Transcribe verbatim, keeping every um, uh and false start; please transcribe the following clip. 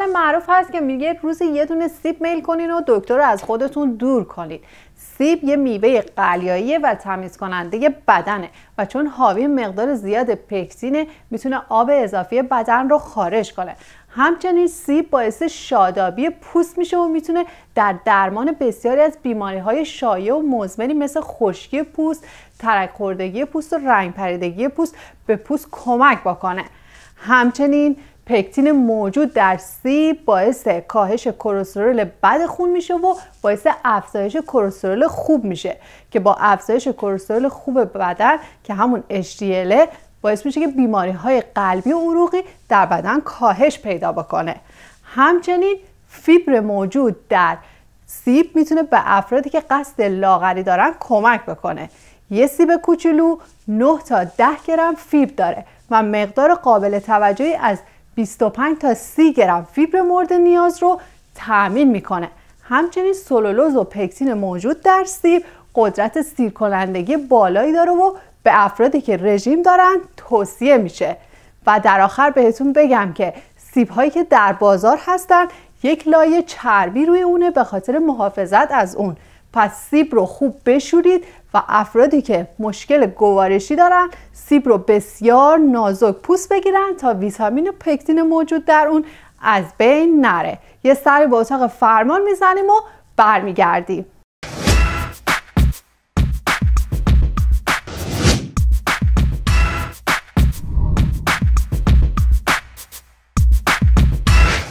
معروف هست که میگه روزی یه دونه سیب میل کنین و دکتر رو از خودتون دور کنید. سیب یه میوه قلیاییه و تمیز کننده بدنه و چون حاوی مقدار زیاد پکتینه میتونه آب اضافی بدن رو خارج کنه. همچنین سیب باعث شادابی پوست میشه و میتونه در درمان بسیاری از بیماری‌های شایع و مزمنی مثل خشکی پوست، ترک خوردگی پوست و رنگ پریدگی پوست به پوست کمک بکنه. همچنین پکتین موجود در سیب باعث کاهش کلسترول بد خون میشه و باعث افزایش کلسترول خوب میشه که با افزایش کلسترول خوب بدن که همون اچ دی ال باعث میشه که بیماری های قلبی و عروقی در بدن کاهش پیدا بکنه. همچنین فیبر موجود در سیب میتونه به افرادی که قصد لاغری دارن کمک بکنه. یه سیب کوچولو نه تا ده گرم فیبر داره و مقدار قابل توجهی از بیست و پنج تا سی گرم فیبر مورد نیاز رو تأمین میکنه. همچنین سلولوز و پکتین موجود در سیب قدرت سیر کنندگی بالایی داره و به افرادی که رژیم دارن توصیه میشه. و در آخر بهتون بگم که سیب هایی که در بازار هستن یک لایه چربی روی اونه به خاطر محافظت از اون. پس سیب رو خوب بشورید و افرادی که مشکل گوارشی دارن سیب رو بسیار نازک پوست بگیرن تا ویتامین و پکتین موجود در اون از بین نره. یه سری به اتاق فرمان میزنیم و برمیگردیم.